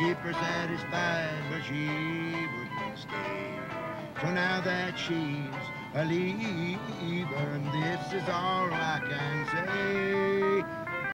keep her satisfied, but she wouldn't stay. So now that she's a leaving, this is all I can say.